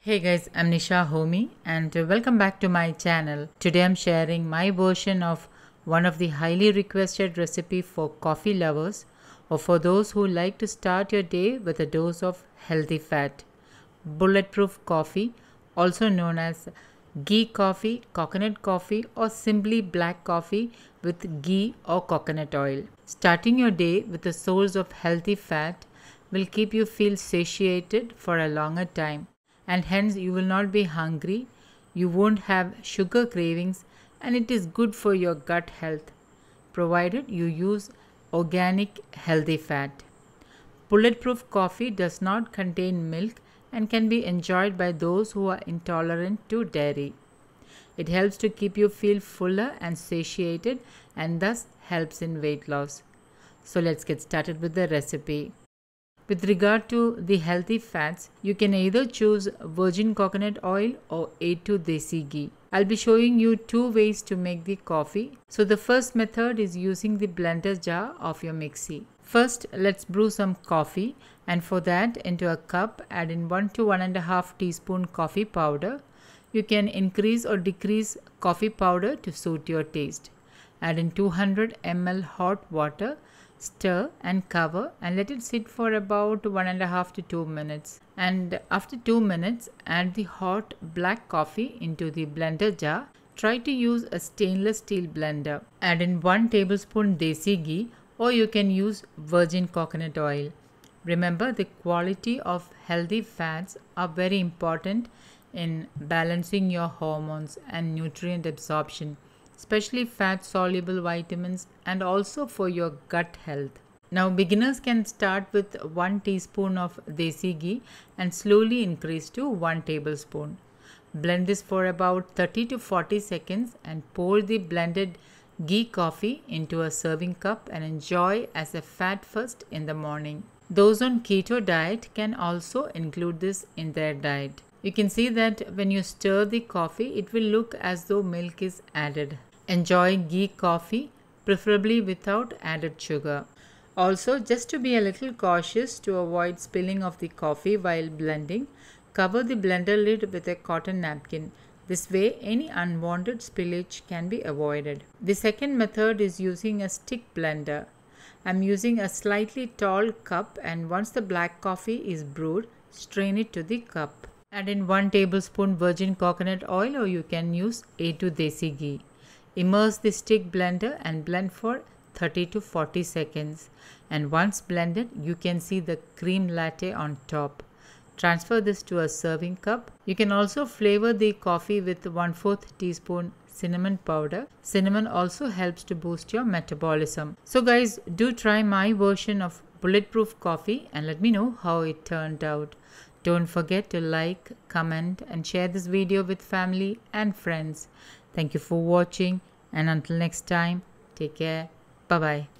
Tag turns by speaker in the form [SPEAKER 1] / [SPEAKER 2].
[SPEAKER 1] Hey guys, I'm Nisa Homey and welcome back to my channel. Today I'm sharing my version of one of the highly requested recipe for coffee lovers or for those who like to start your day with a dose of healthy fat. Bulletproof coffee, also known as ghee coffee, coconut coffee or simply black coffee with ghee or coconut oil. Starting your day with a source of healthy fat will keep you feel satiated for a longer time, and hence you will not be hungry, you won't have sugar cravings, and it is good for your gut health provided you use organic healthy fat. Bulletproof coffee does not contain milk and can be enjoyed by those who are intolerant to dairy. It helps to keep you feel fuller and satiated and thus helps in weight loss. So let's get started with the recipe. With regard to the healthy fats, you can either choose virgin coconut oil or A2 desi ghee. I'll be showing you two ways to make the coffee. So the first method is using the blender jar of your mixie. First, let's brew some coffee, and for that into a cup add in 1 to 1.5 teaspoon coffee powder. You can increase or decrease coffee powder to suit your taste. Add in 200 ml hot water. Stir and cover and let it sit for about 1.5 to 2 minutes. And after 2 minutes, add the hot black coffee into the blender jar. Try to use a stainless steel blender. Add in 1 tablespoon desi ghee, or you can use virgin coconut oil. Remember, the quality of healthy fats are very important in balancing your hormones and nutrient absorption, especially fat-soluble vitamins, and also for your gut health. Now, beginners can start with 1 teaspoon of desi ghee and slowly increase to 1 tablespoon. Blend this for about 30 to 40 seconds and pour the blended ghee coffee into a serving cup and enjoy as a fat first in the morning. Those on keto diet can also include this in their diet. You can see that when you stir the coffee, it will look as though milk is added. Enjoy ghee coffee, preferably without added sugar. Also, just to be a little cautious to avoid spilling of the coffee while blending, cover the blender lid with a cotton napkin. This way, any unwanted spillage can be avoided. The second method is using a stick blender. I'm using a slightly tall cup, and once the black coffee is brewed, strain it to the cup. Add in 1 tablespoon virgin coconut oil, or you can use A2 desi ghee. Immerse the stick blender and blend for 30 to 40 seconds. And once blended, you can see the cream latte on top. Transfer this to a serving cup. You can also flavor the coffee with 1/4 teaspoon cinnamon powder. Cinnamon also helps to boost your metabolism. So guys, do try my version of bulletproof coffee and let me know how it turned out. Don't forget to like, comment and share this video with family and friends. Thank you for watching, and until next time, take care. Bye-bye.